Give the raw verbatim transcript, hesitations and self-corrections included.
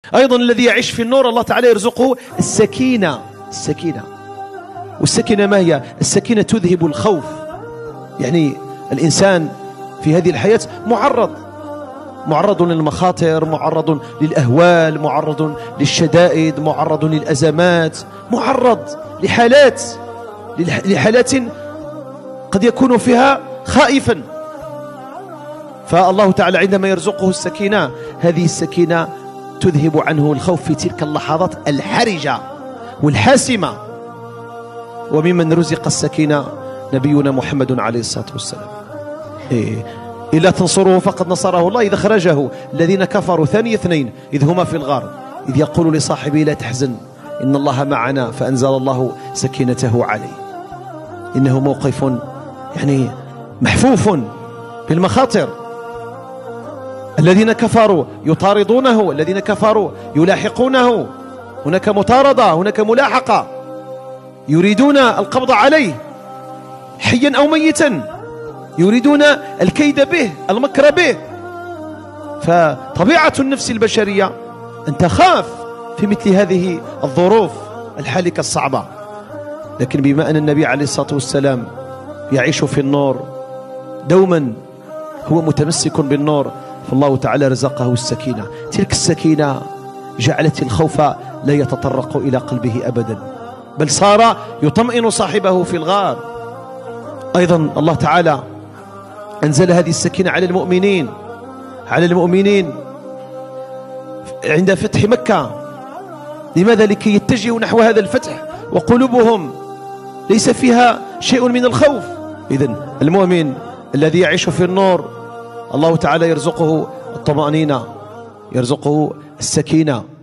أيضا الذي يعيش في النور الله تعالى يرزقه السكينة. السكينة والسكينة ما هي؟ السكينة تذهب الخوف. يعني الإنسان في هذه الحياة معرض معرض للمخاطر، معرض للأهوال، معرض للشدائد، معرض للأزمات، معرض لحالات لحالات قد يكون فيها خائفا. فالله تعالى عندما يرزقه السكينة، هذه السكينة تذهب عنه الخوف في تلك اللحظات الحرجة والحاسمة. وممن رزق السكينة نبينا محمد عليه الصلاة والسلام. إيه إلا تنصروه فقد نصره الله إذ أخرجه الذين كفروا ثاني اثنين إذ هما في الغار إذ يقول لصاحبه لا تحزن إن الله معنا فأنزل الله سكينته عليه. إنه موقف يعني محفوف بالمخاطر. الذين كفروا يطاردونه، الذين كفروا يلاحقونه، هناك مطاردة، هناك ملاحقة، يريدون القبض عليه حيا أو ميتا، يريدون الكيد به، المكر به. فطبيعة النفس البشرية أن تخاف في مثل هذه الظروف الحالكة الصعبة. لكن بما أن النبي عليه الصلاة والسلام يعيش في النور دوما، هو متمسك بالنور، فالله تعالى رزقه السكينة. تلك السكينة جعلت الخوف لا يتطرق إلى قلبه أبدا، بل صار يطمئن صاحبه في الغار. أيضا الله تعالى أنزل هذه السكينة على المؤمنين على المؤمنين عند فتح مكة. لماذا؟ لكي يتجهوا نحو هذا الفتح وقلوبهم ليس فيها شيء من الخوف. إذن المؤمن الذي يعيش في النور الله تعالى يرزقه الطمأنينة، يرزقه السكينة.